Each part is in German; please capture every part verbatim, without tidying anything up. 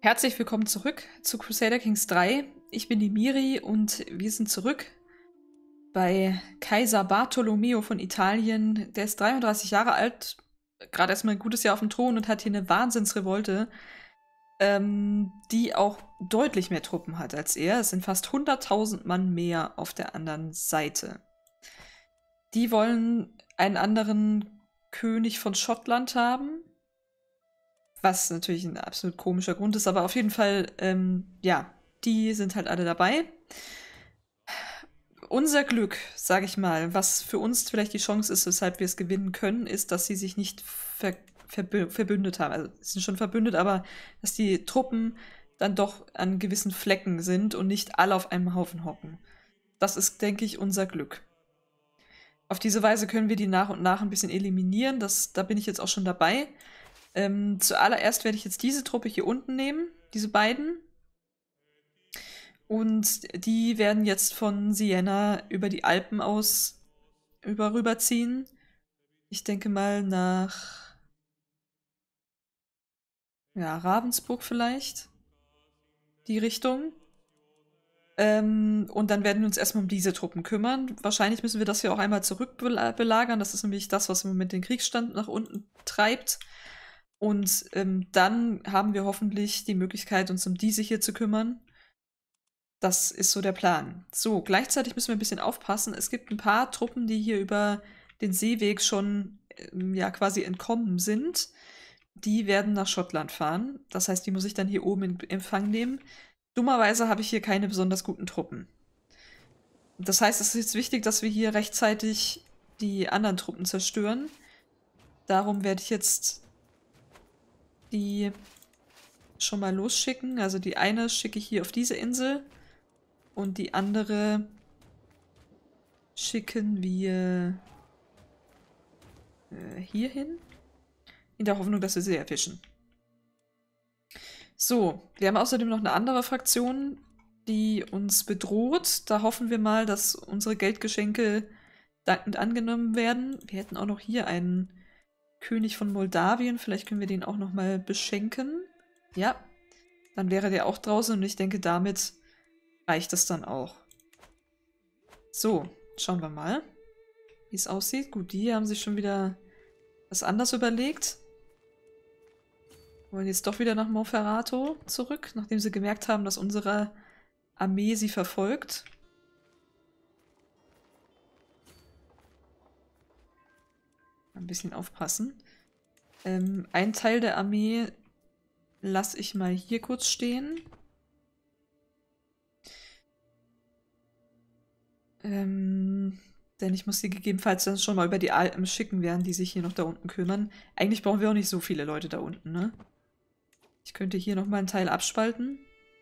Herzlich willkommen zurück zu Crusader Kings drei. Ich bin die Miri und wir sind zurück bei Kaiser Bartolomeo von Italien. Der ist dreiunddreißig Jahre alt, gerade erstmal ein gutes Jahr auf dem Thron und hat hier eine Wahnsinnsrevolte, ähm, die auch deutlich mehr Truppen hat als er. Es sind fast hunderttausend Mann mehr auf der anderen Seite. Die wollen einen anderen König von Schottland haben. Was natürlich ein absolut komischer Grund ist, aber auf jeden Fall, ähm, ja, die sind halt alle dabei. Unser Glück, sage ich mal, was für uns vielleicht die Chance ist, weshalb wir es gewinnen können, ist, dass sie sich nicht ver verbü verbündet haben. Also, sie sind schon verbündet, aber dass die Truppen dann doch an gewissen Flecken sind und nicht alle auf einem Haufen hocken. Das ist, denke ich, unser Glück. Auf diese Weise können wir die nach und nach ein bisschen eliminieren. Das, da bin ich jetzt auch schon dabei. Ähm, zuallererst werde ich jetzt diese Truppe hier unten nehmen, diese beiden. Und die werden jetzt von Siena über die Alpen aus über rüberziehen. Ich denke mal nach ja, Ravensburg vielleicht. Die Richtung. Ähm, und dann werden wir uns erstmal um diese Truppen kümmern. Wahrscheinlich müssen wir das hier auch einmal zurückbelagern. Das ist nämlich das, was im Moment den Kriegsstand nach unten treibt. Und ähm, dann haben wir hoffentlich die Möglichkeit, uns um diese hier zu kümmern. Das ist so der Plan. So, gleichzeitig müssen wir ein bisschen aufpassen. Es gibt ein paar Truppen, die hier über den Seeweg schon ähm, ja quasi entkommen sind. Die werden nach Schottland fahren. Das heißt, die muss ich dann hier oben in Empfang nehmen. Dummerweise habe ich hier keine besonders guten Truppen. Das heißt, es ist jetzt wichtig, dass wir hier rechtzeitig die anderen Truppen zerstören. Darum werde ich jetzt die schon mal losschicken. Also die eine schicke ich hier auf diese Insel und die andere schicken wir äh, hier hin. In der Hoffnung, dass wir sie erwischen. So, wir haben außerdem noch eine andere Fraktion, die uns bedroht. Da hoffen wir mal, dass unsere Geldgeschenke dankend angenommen werden. Wir hätten auch noch hier einen König von Moldawien. Vielleicht können wir den auch noch mal beschenken. Ja, dann wäre der auch draußen und ich denke, damit reicht es dann auch. So, schauen wir mal, wie es aussieht. Gut, die haben sich schon wieder was anderes überlegt. Wollen jetzt doch wieder nach Monferrato zurück, nachdem sie gemerkt haben, dass unsere Armee sie verfolgt. Ein bisschen aufpassen. Ähm, ein Teil der Armee lasse ich mal hier kurz stehen. Ähm, denn ich muss sie gegebenenfalls dann schon mal über die Alpen schicken, während die sich hier noch da unten kümmern. Eigentlich brauchen wir auch nicht so viele Leute da unten, ne? Ich könnte hier nochmal einen Teil abspalten.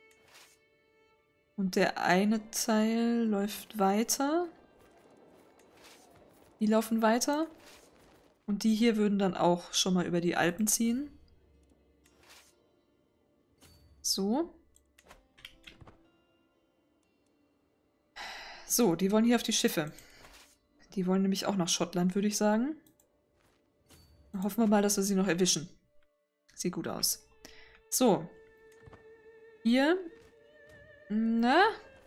Und der eine Teil läuft weiter. Die laufen weiter. Und die hier würden dann auch schon mal über die Alpen ziehen. So. So, die wollen hier auf die Schiffe. Die wollen nämlich auch nach Schottland, würde ich sagen. Dann hoffen wir mal, dass wir sie noch erwischen. Sieht gut aus. So. Hier. Na?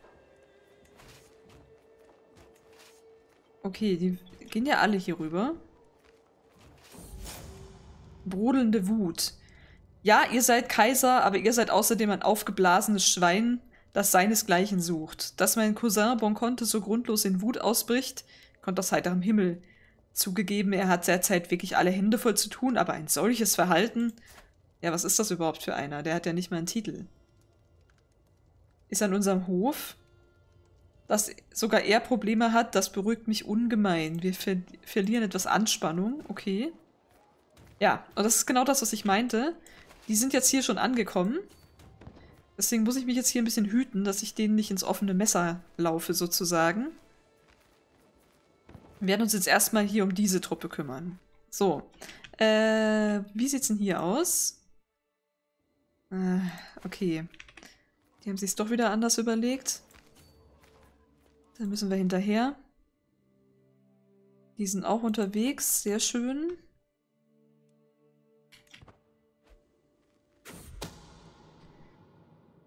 Okay, die gehen ja alle hier rüber. Brodelnde Wut. Ja, ihr seid Kaiser, aber ihr seid außerdem ein aufgeblasenes Schwein, das seinesgleichen sucht. Dass mein Cousin Bonconte so grundlos in Wut ausbricht, kommt aus heiterem Himmel. Zugegeben, er hat derzeit wirklich alle Hände voll zu tun, aber ein solches Verhalten... Ja, was ist das überhaupt für einer? Der hat ja nicht mal einen Titel. Ist an unserem Hof. Dass sogar er Probleme hat, das beruhigt mich ungemein. Wir ver verlieren etwas Anspannung. Okay. Ja, und das ist genau das, was ich meinte. Die sind jetzt hier schon angekommen. Deswegen muss ich mich jetzt hier ein bisschen hüten, dass ich denen nicht ins offene Messer laufe, sozusagen. Wir werden uns jetzt erstmal hier um diese Truppe kümmern. So. Äh, wie sieht's denn hier aus? Äh, okay. Die haben sich's doch wieder anders überlegt. Dann müssen wir hinterher. Die sind auch unterwegs. Sehr schön.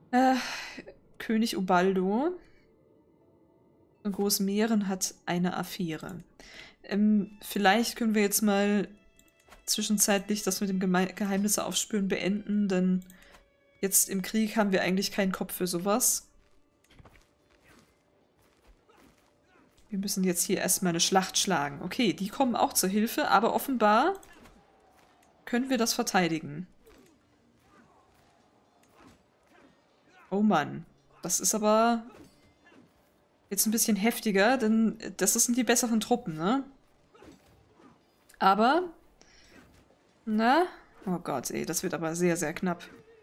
Äh, König Ubaldo von Großmähren hat eine Affäre. Ähm, vielleicht können wir jetzt mal zwischenzeitlich das mit dem Geme Geheimnisse aufspüren beenden, denn jetzt im Krieg haben wir eigentlich keinen Kopf für sowas. Wir müssen jetzt hier erstmal eine Schlacht schlagen. Okay, die kommen auch zur Hilfe, aber offenbar können wir das verteidigen. Oh Mann, das ist aber jetzt ein bisschen heftiger, denn das sind die besseren Truppen, ne? Aber, na, oh Gott, ey, das wird aber sehr, sehr knapp.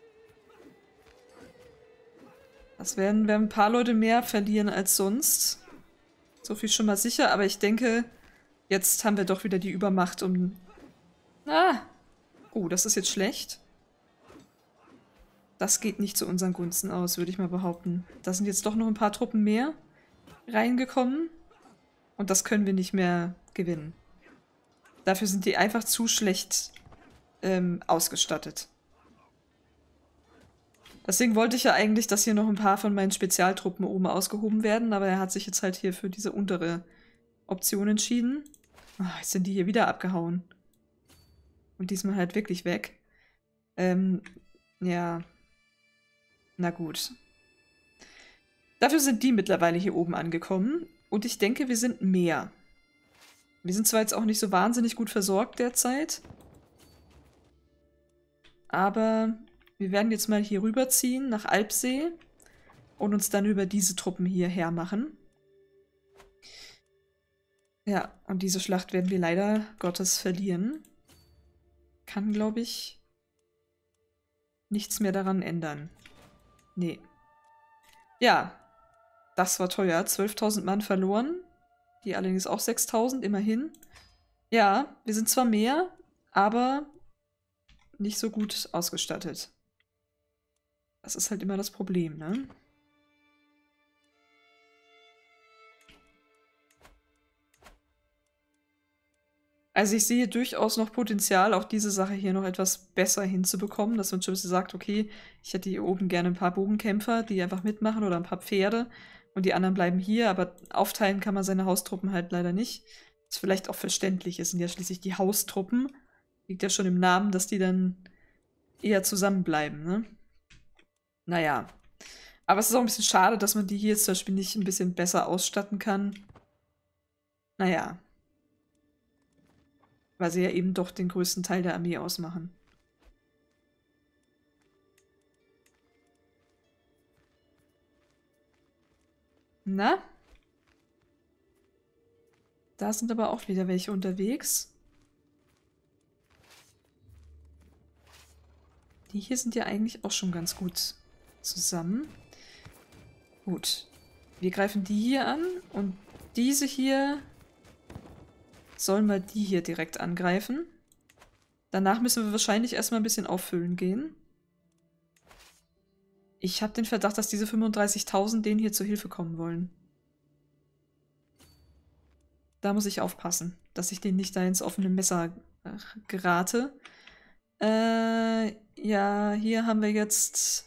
Das werden wir ein paar Leute mehr verlieren als sonst. So viel schon mal sicher, aber ich denke, jetzt haben wir doch wieder die Übermacht um... Ah! Oh, das ist jetzt schlecht. Das geht nicht zu unseren Gunsten aus, würde ich mal behaupten. Da sind jetzt doch noch ein paar Truppen mehr reingekommen. Und das können wir nicht mehr gewinnen. Dafür sind die einfach zu schlecht ähm, ausgestattet. Deswegen wollte ich ja eigentlich, dass hier noch ein paar von meinen Spezialtruppen oben ausgehoben werden, aber er hat sich jetzt halt hier für diese untere Option entschieden. Oh, jetzt sind die hier wieder abgehauen. Und diesmal halt wirklich weg. Ähm, ja. Na gut. Dafür sind die mittlerweile hier oben angekommen. Und ich denke, wir sind mehr. Wir sind zwar jetzt auch nicht so wahnsinnig gut versorgt derzeit. Aber wir werden jetzt mal hier rüberziehen nach Alpsee und uns dann über diese Truppen hierher machen. Ja, und diese Schlacht werden wir leider Gottes verlieren. Kann, glaube ich, nichts mehr daran ändern. Nee. Ja, das war teuer. zwölftausend Mann verloren. Die allerdings auch sechstausend, immerhin. Ja, wir sind zwar mehr, aber nicht so gut ausgestattet. Das ist halt immer das Problem, ne? Also ich sehe durchaus noch Potenzial, auch diese Sache hier noch etwas besser hinzubekommen, dass man schon sagt, okay, ich hätte hier oben gerne ein paar Bogenkämpfer, die einfach mitmachen oder ein paar Pferde und die anderen bleiben hier, aber aufteilen kann man seine Haustruppen halt leider nicht. Was vielleicht auch verständlich ist, sind ja schließlich die Haustruppen. Liegt ja schon im Namen, dass die dann eher zusammenbleiben, ne? Naja. Aber es ist auch ein bisschen schade, dass man die hier jetzt zum Beispiel nicht ein bisschen besser ausstatten kann. Naja. Weil sie ja eben doch den größten Teil der Armee ausmachen. Na? Da sind aber auch wieder welche unterwegs. Die hier sind ja eigentlich auch schon ganz gut zusammen. Gut. Wir greifen die hier an und diese hier sollen wir die hier direkt angreifen. Danach müssen wir wahrscheinlich erstmal ein bisschen auffüllen gehen. Ich habe den Verdacht, dass diese fünfunddreißigtausend denen hier zur Hilfe kommen wollen. Da muss ich aufpassen, dass ich denen nicht da ins offene Messer gerate. Äh, ja, hier haben wir jetzt...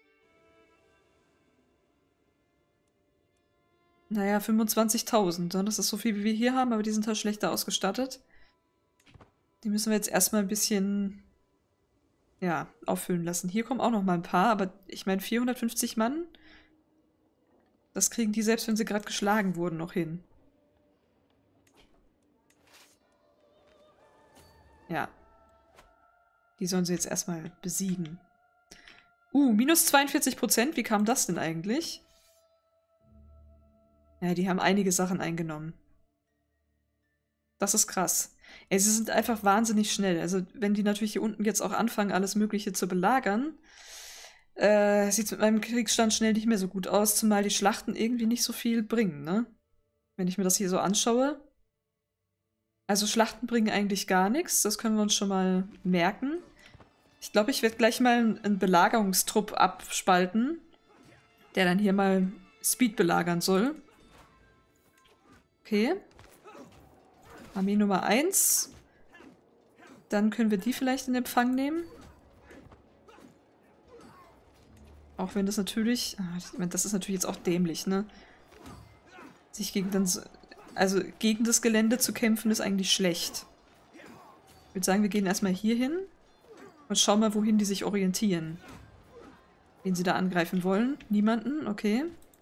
Naja, fünfundzwanzigtausend. Das ist so viel, wie wir hier haben, aber die sind halt schlechter ausgestattet. Die müssen wir jetzt erstmal ein bisschen, ja, auffüllen lassen. Hier kommen auch noch mal ein paar, aber ich meine vierhundertfünfzig Mann, das kriegen die, selbst wenn sie gerade geschlagen wurden, noch hin. Ja. Die sollen sie jetzt erstmal besiegen. Uh, minus zweiundvierzig Prozent, wie kam das denn eigentlich? Ja, die haben einige Sachen eingenommen. Das ist krass. Ey, sie sind einfach wahnsinnig schnell. Also, wenn die natürlich hier unten jetzt auch anfangen, alles Mögliche zu belagern, äh, sieht es mit meinem Kriegsstand schnell nicht mehr so gut aus, zumal die Schlachten irgendwie nicht so viel bringen, ne? Wenn ich mir das hier so anschaue. Also, Schlachten bringen eigentlich gar nichts. Das können wir uns schon mal merken. Ich glaube, ich werde gleich mal einen Belagerungstrupp abspalten, der dann hier mal Speed belagern soll. Okay. Armee Nummer eins. Dann können wir die vielleicht in Empfang nehmen. Auch wenn das natürlich... Ah, ich meine, das ist natürlich jetzt auch dämlich, ne? Sich gegen dann... So, also gegen das Gelände zu kämpfen, ist eigentlich schlecht. Ich würde sagen, wir gehen erstmal hier hin und schauen mal, wohin die sich orientieren. Wen sie da angreifen wollen. Niemanden, okay.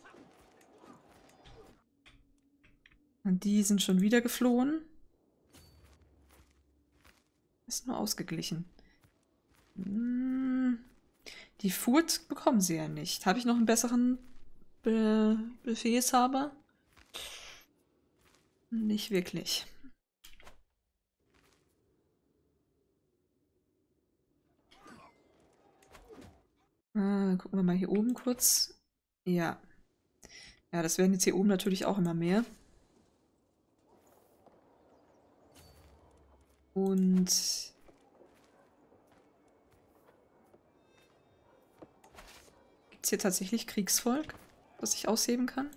Und die sind schon wieder geflohen. Ist nur ausgeglichen. Hm. Die Furt bekommen sie ja nicht. Habe ich noch einen besseren Be Befehlshaber? Nicht wirklich. Ah, gucken wir mal hier oben kurz. Ja. Ja, das werden jetzt hier oben natürlich auch immer mehr. Und... Gibt es hier tatsächlich Kriegsvolk, das ich ausheben kann?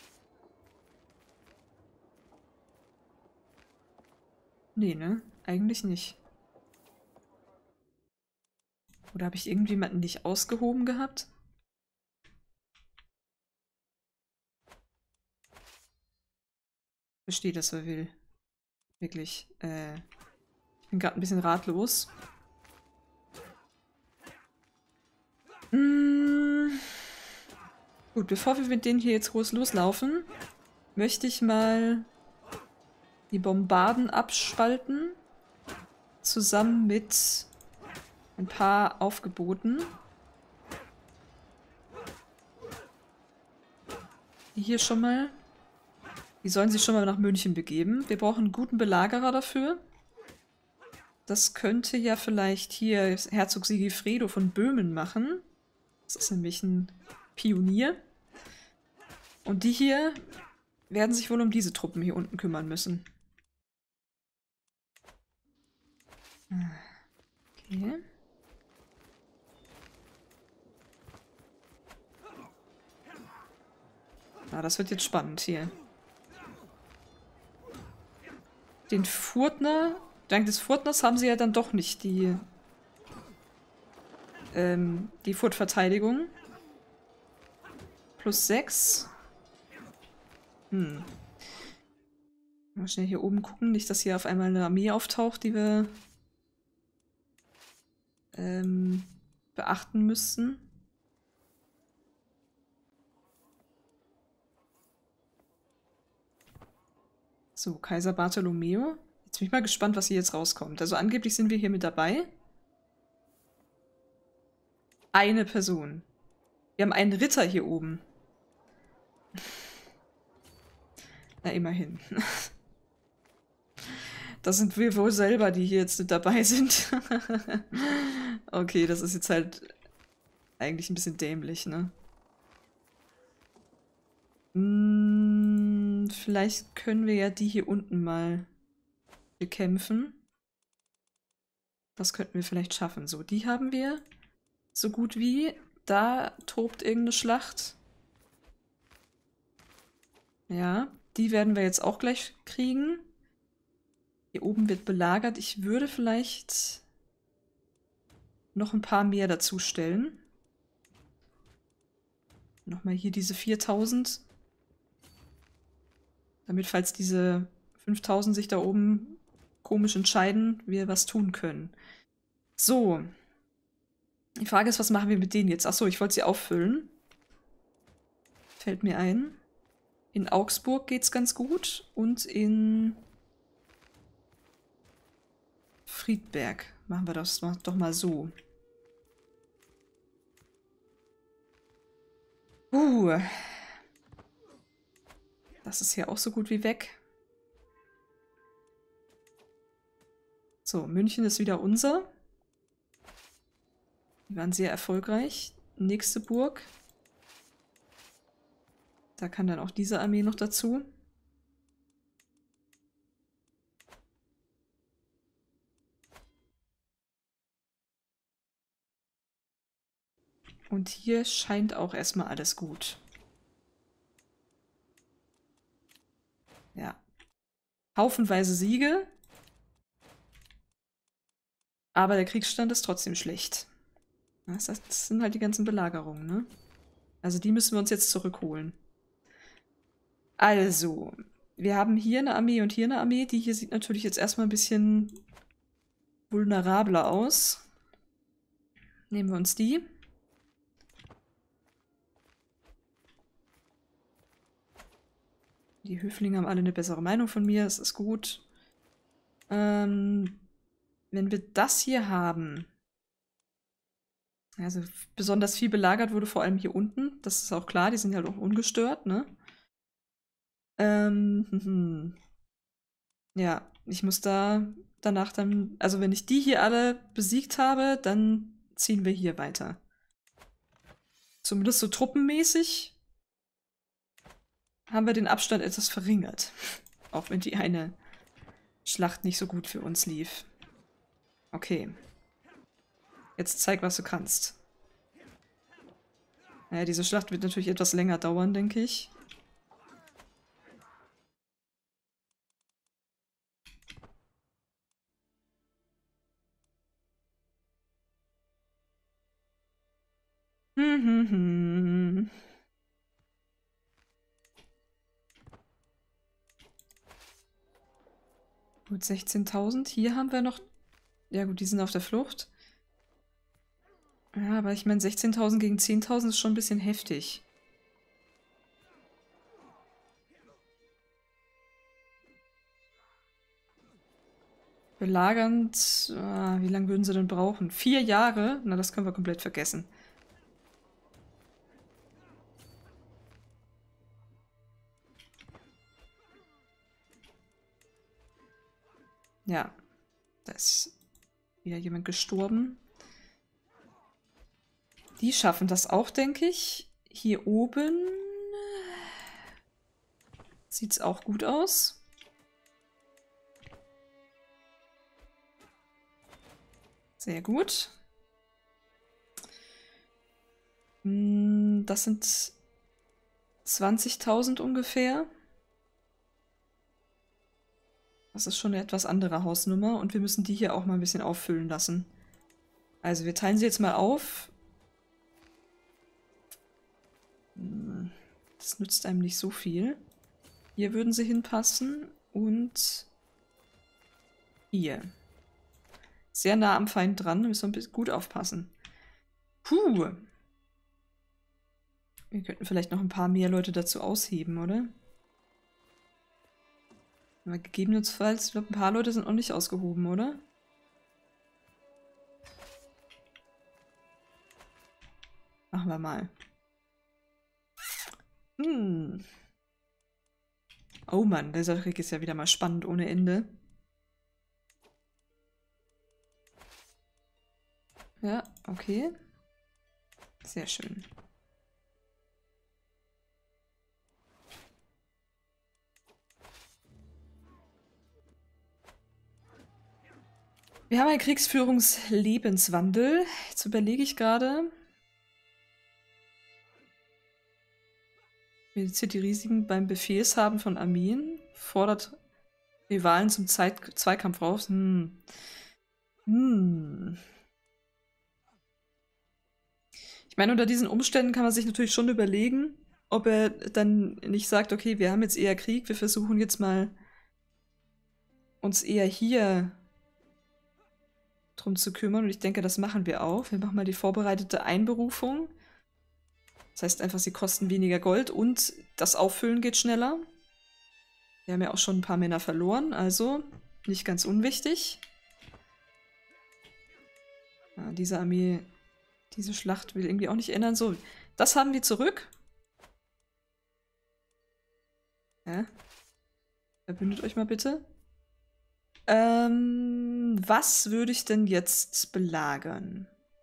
Nee, ne? Eigentlich nicht. Oder habe ich irgendjemanden nicht ausgehoben gehabt? Verstehe das, wer will. Wirklich. Äh, ich bin gerade ein bisschen ratlos. Mmh. Gut, bevor wir mit denen hier jetzt groß loslaufen, möchte ich mal die Bombarden abspalten. Zusammen mit ein paar Aufgeboten. Die hier schon mal. Die sollen sich schon mal nach München begeben. Wir brauchen einen guten Belagerer dafür. Das könnte ja vielleicht hier Herzog Sigifredo von Böhmen machen. Das ist nämlich ein Pionier. Und die hier werden sich wohl um diese Truppen hier unten kümmern müssen. Okay. Na, das wird jetzt spannend hier. Den Furtner, dank des Furtners haben sie ja dann doch nicht die, ähm, die Furtverteidigung. Plus sechs. Hm. Mal schnell hier oben gucken, nicht, dass hier auf einmal eine Armee auftaucht, die wir ähm, beachten müssten. So, Kaiser Bartolomeo. Jetzt bin ich mal gespannt, was hier jetzt rauskommt. Also angeblich sind wir hier mit dabei. Eine Person. Wir haben einen Ritter hier oben. Na, immerhin. Das sind wir wohl selber, die hier jetzt mit dabei sind. Okay, das ist jetzt halt eigentlich ein bisschen dämlich, ne? Hm, vielleicht können wir ja die hier unten mal bekämpfen. Das könnten wir vielleicht schaffen. So, die haben wir so gut wie. Da tobt irgendeine Schlacht. Ja, die werden wir jetzt auch gleich kriegen. Hier oben wird belagert. Ich würde vielleicht noch ein paar mehr dazu stellen. Nochmal hier diese viertausend. Damit, falls diese fünftausend sich da oben komisch entscheiden, wir was tun können. So. Die Frage ist, was machen wir mit denen jetzt? Achso, ich wollte sie auffüllen. Fällt mir ein. In Augsburg geht's ganz gut. Und in Friedberg machen wir das doch mal so. Uh. Das ist hier auch so gut wie weg. So, München ist wieder unser. Die waren sehr erfolgreich. Nächste Burg. Da kann dann auch diese Armee noch dazu. Und hier scheint auch erstmal alles gut. Ja. Haufenweise Siege. Aber der Kriegsstand ist trotzdem schlecht. Das, das sind halt die ganzen Belagerungen, ne? Also die müssen wir uns jetzt zurückholen. Also, wir haben hier eine Armee und hier eine Armee. Die hier sieht natürlich jetzt erstmal ein bisschen vulnerabler aus. Nehmen wir uns die. Die Höflinge haben alle eine bessere Meinung von mir, das ist gut. Ähm, wenn wir das hier haben, also besonders viel belagert wurde vor allem hier unten, das ist auch klar, die sind halt auch ungestört, ne? Ähm, hm, ja, ich muss da danach dann, also wenn ich die hier alle besiegt habe, dann ziehen wir hier weiter. Zumindest so truppenmäßig haben wir den Abstand etwas verringert. Auch wenn die eine Schlacht nicht so gut für uns lief. Okay. Jetzt zeig, was du kannst. Naja, diese Schlacht wird natürlich etwas länger dauern, denke ich. Hm, hm, hm. Gut, sechzehntausend. Hier haben wir noch... Ja gut, die sind auf der Flucht. Ja, aber ich meine, sechzehntausend gegen zehntausend ist schon ein bisschen heftig. Belagernd... Ah, wie lange würden sie denn brauchen? Vier Jahre? Na, das können wir komplett vergessen. Ja, da ist wieder jemand gestorben. Die schaffen das auch, denke ich. Hier oben sieht es auch gut aus. Sehr gut. Das sind zwanzigtausend ungefähr. Das ist schon eine etwas andere Hausnummer und wir müssen die hier auch mal ein bisschen auffüllen lassen. Also wir teilen sie jetzt mal auf. Das nützt einem nicht so viel. Hier würden sie hinpassen und hier. Sehr nah am Feind dran, da müssen wir ein bisschen gut aufpassen. Puh. Wir könnten vielleicht noch ein paar mehr Leute dazu ausheben, oder? Aber gegebenenfalls, ich glaube, ein paar Leute sind auch nicht ausgehoben, oder? Machen wir mal. Hm. Oh Mann, dieser Krieg ist ja wieder mal spannend ohne Ende. Ja, okay. Sehr schön. Wir haben einen Kriegsführungslebenswandel. Jetzt überlege ich gerade. Reduziert die Risiken beim Befehlshaben von Armeen. Fordert Rivalen zum Zeit Zweikampf raus. Hm. Hm. Ich meine, unter diesen Umständen kann man sich natürlich schon überlegen, ob er dann nicht sagt, okay, wir haben jetzt eher Krieg, wir versuchen jetzt mal uns eher hier drum zu kümmern. Und ich denke, das machen wir auch. Wir machen mal die vorbereitete Einberufung. Das heißt einfach, sie kosten weniger Gold und das Auffüllen geht schneller. Wir haben ja auch schon ein paar Männer verloren, also nicht ganz unwichtig. Ja, diese Armee, diese Schlacht will irgendwie auch nicht ändern. So, das haben wir zurück. Ja. Verbündet euch mal bitte. Ähm, was würde ich denn jetzt belagern?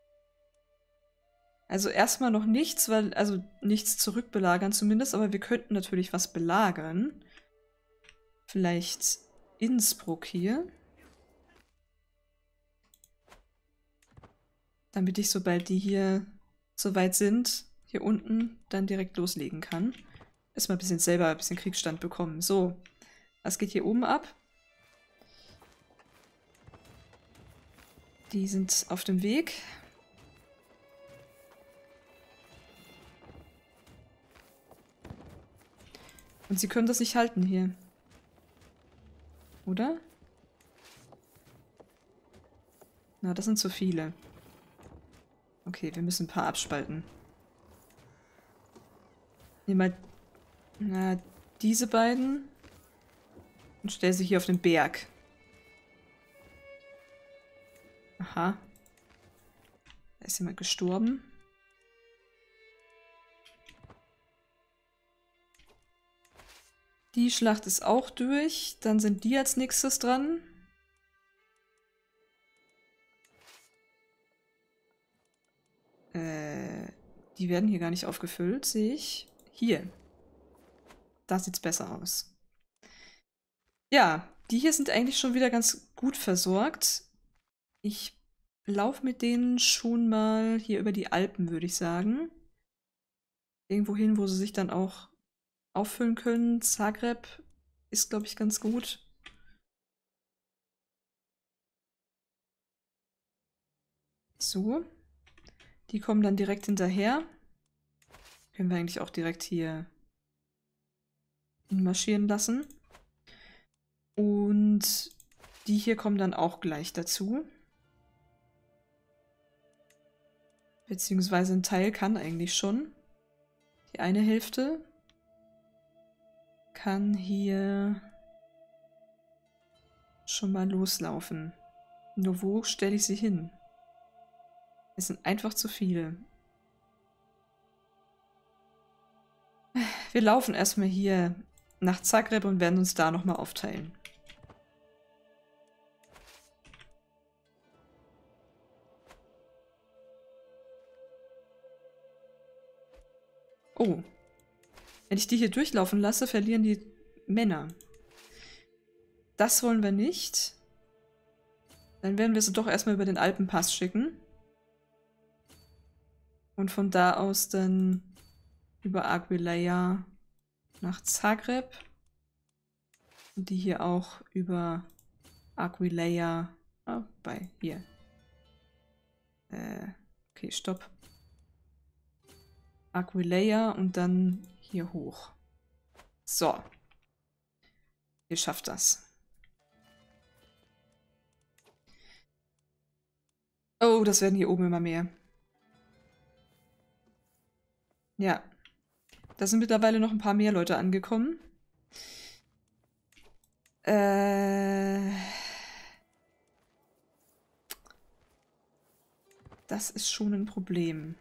Also erstmal noch nichts, weil, also nichts zurückbelagern zumindest, aber wir könnten natürlich was belagern. Vielleicht Innsbruck hier. Damit ich, sobald die hier soweit sind, hier unten, dann direkt loslegen kann. Erstmal ein bisschen selber ein bisschen Kriegsstand bekommen. So, was geht hier oben ab? Die sind auf dem Weg. Und sie können das nicht halten hier. Oder? Na, das sind zu viele. Okay, wir müssen ein paar abspalten. Nehmen mal na, diese beiden und stell sie hier auf den Berg. Aha. Da ist jemand gestorben. Die Schlacht ist auch durch. Dann sind die als nächstes dran. Äh, die werden hier gar nicht aufgefüllt, sehe ich. Hier. Da sieht es besser aus. Ja, die hier sind eigentlich schon wieder ganz gut versorgt. Ich laufe mit denen schon mal hier über die Alpen, würde ich sagen. Irgendwo hin, wo sie sich dann auch auffüllen können. Zagreb ist, glaube ich, ganz gut. So. Die kommen dann direkt hinterher. Können wir eigentlich auch direkt hier marschieren lassen. Und die hier kommen dann auch gleich dazu. Beziehungsweise ein Teil kann eigentlich schon. Die eine Hälfte kann hier schon mal loslaufen. Nur wo stelle ich sie hin? Es sind einfach zu viele. Wir laufen erstmal hier nach Zagreb und werden uns da nochmal aufteilen. Oh. Wenn ich die hier durchlaufen lasse, verlieren die Männer. Das wollen wir nicht. Dann werden wir sie doch erstmal über den Alpenpass schicken. Und von da aus dann über Aquileia nach Zagreb. Und die hier auch über Aquileia. Ah, bei hier. Äh, okay, stopp. Aquileia und dann hier hoch. So. Ihr schafft das. Oh, das werden hier oben immer mehr. Ja. Da sind mittlerweile noch ein paar mehr Leute angekommen. Äh... Das ist schon ein Problem.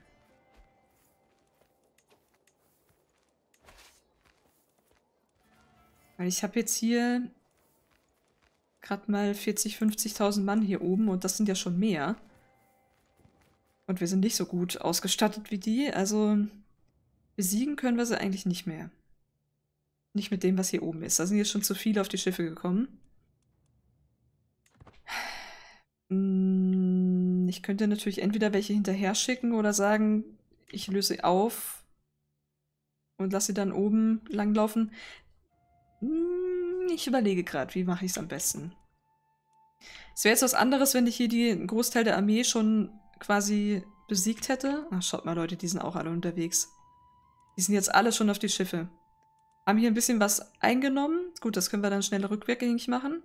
Weil ich habe jetzt hier gerade mal vierzig, fünfzigtausend Mann hier oben und das sind ja schon mehr. Und wir sind nicht so gut ausgestattet wie die, also besiegen können wir sie eigentlich nicht mehr. Nicht mit dem, was hier oben ist. Da sind jetzt schon zu viele auf die Schiffe gekommen. Ich könnte natürlich entweder welche hinterher schicken oder sagen, ich löse sie auf und lasse sie dann oben langlaufen. Ich überlege gerade, wie mache ich es am besten. Es wäre jetzt was anderes, wenn ich hier den Großteil der Armee schon quasi besiegt hätte. Ach, schaut mal, Leute, die sind auch alle unterwegs. Die sind jetzt alle schon auf die Schiffe. Haben hier ein bisschen was eingenommen. Gut, das können wir dann schnell rückwärts machen.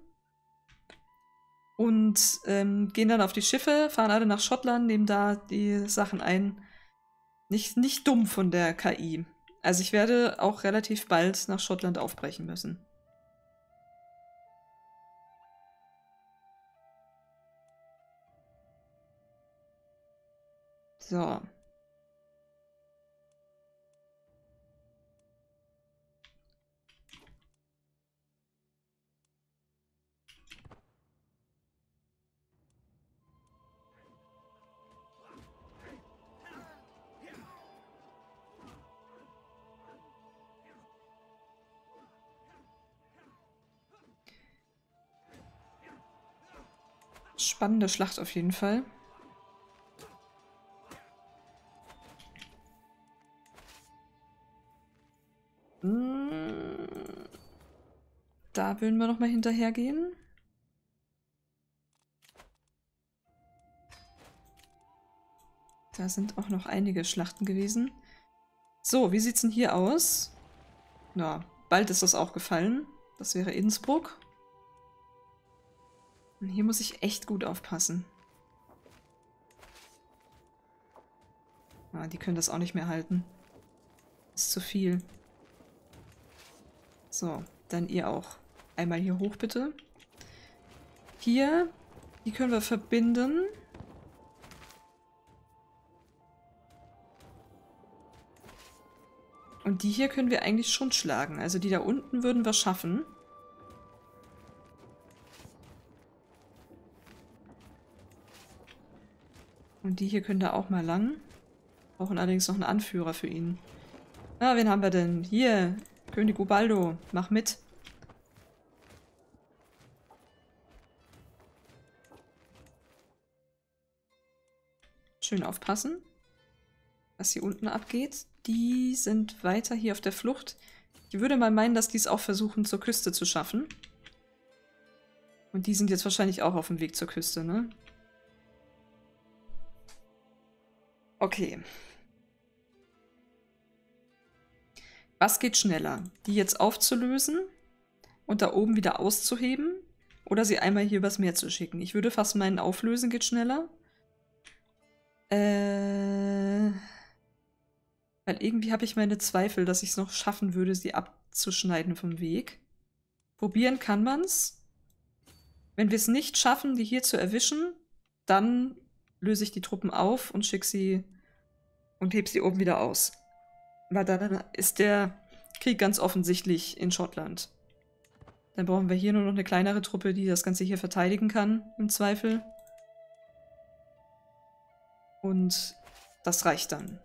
Und ähm, gehen dann auf die Schiffe, fahren alle nach Schottland, nehmen da die Sachen ein. Nicht, nicht dumm von der K I. Also ich werde auch relativ bald nach Schottland aufbrechen müssen. So. Spannende Schlacht auf jeden Fall. Da würden wir noch mal hinterhergehen. Da sind auch noch einige Schlachten gewesen. So, wie sieht's denn hier aus? Na, bald ist das auch gefallen. Das wäre Innsbruck. Und hier muss ich echt gut aufpassen. Ah, die können das auch nicht mehr halten. Ist zu viel. So, dann ihr auch. Einmal hier hoch, bitte. Hier, die können wir verbinden. Und die hier können wir eigentlich schon schlagen. Also die da unten würden wir schaffen. Und die hier können da auch mal lang. Brauchen allerdings noch einen Anführer für ihn. Ah, wen haben wir denn? Hier, König Ubaldo, mach mit. Schön aufpassen, was hier unten abgeht. Die sind weiter hier auf der Flucht. Ich würde mal meinen, dass die es auch versuchen, zur Küste zu schaffen. Und die sind jetzt wahrscheinlich auch auf dem Weg zur Küste, ne? Okay. Was geht schneller? Die jetzt aufzulösen und da oben wieder auszuheben? Oder sie einmal hier übers Meer zu schicken? Ich würde fast meinen, auflösen geht schneller. Äh... Weil irgendwie habe ich meine Zweifel, dass ich es noch schaffen würde, sie abzuschneiden vom Weg. Probieren kann man's. Wenn wir es nicht schaffen, die hier zu erwischen, dann löse ich die Truppen auf und schicke sie und heb sie oben wieder aus. Weil dann ist der Krieg ganz offensichtlich in Schottland. Dann brauchen wir hier nur noch eine kleinere Truppe, die das Ganze hier verteidigen kann, im Zweifel. Und das reicht dann.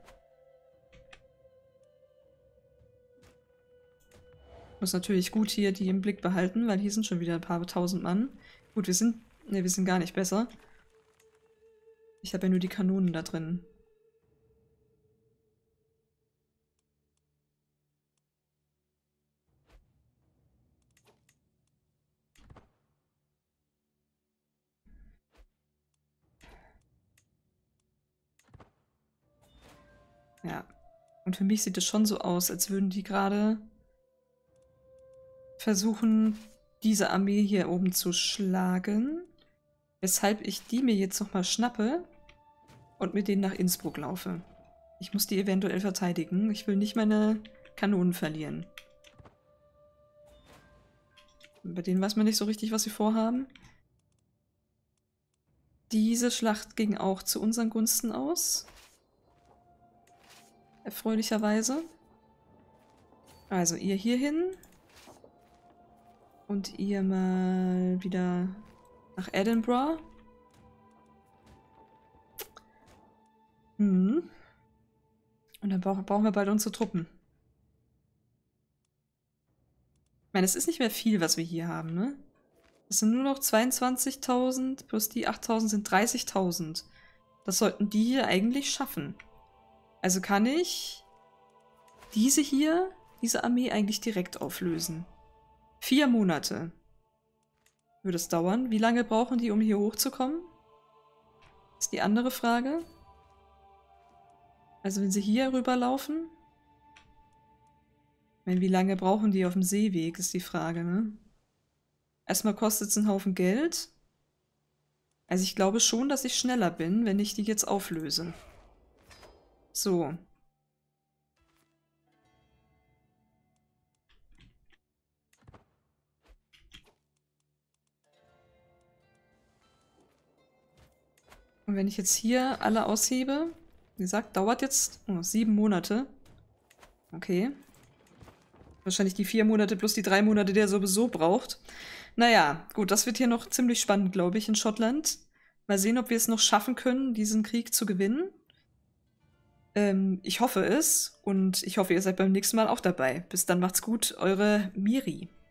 Muss natürlich gut hier die im Blick behalten, weil hier sind schon wieder ein paar tausend Mann. Gut, wir sind... Ne, wir sind gar nicht besser. Ich habe ja nur die Kanonen da drin. Ja. Und für mich sieht es schon so aus, als würden die gerade versuchen, diese Armee hier oben zu schlagen. Weshalb ich die mir jetzt nochmal schnappe und mit denen nach Innsbruck laufe. Ich muss die eventuell verteidigen. Ich will nicht meine Kanonen verlieren. Bei denen weiß man nicht so richtig, was sie vorhaben. Diese Schlacht ging auch zu unseren Gunsten aus. Erfreulicherweise. Also ihr hier hin. Und ihr mal wieder nach Edinburgh. Hm. Und dann brauchen wir bald unsere Truppen. Ich meine, es ist nicht mehr viel, was wir hier haben, ne? Das sind nur noch zweiundzwanzigtausend plus die achttausend sind dreißigtausend. Das sollten die hier eigentlich schaffen. Also kann ich diese hier, diese Armee eigentlich direkt auflösen. Vier Monate würde es dauern. Wie lange brauchen die, um hier hochzukommen? Ist die andere Frage. Also wenn sie hier rüberlaufen. Ich meine, wie lange brauchen die auf dem Seeweg, ist die Frage, ne? Erstmal kostet es einen Haufen Geld. Also ich glaube schon, dass ich schneller bin, wenn ich die jetzt auflöse. So. Und wenn ich jetzt hier alle aushebe, wie gesagt, dauert jetzt oh, sieben Monate. Okay. Wahrscheinlich die vier Monate plus die drei Monate, die er sowieso braucht. Naja, gut, das wird hier noch ziemlich spannend, glaube ich, in Schottland. Mal sehen, ob wir es noch schaffen können, diesen Krieg zu gewinnen. Ähm, ich hoffe es und ich hoffe, ihr seid beim nächsten Mal auch dabei. Bis dann macht's gut, eure Miri.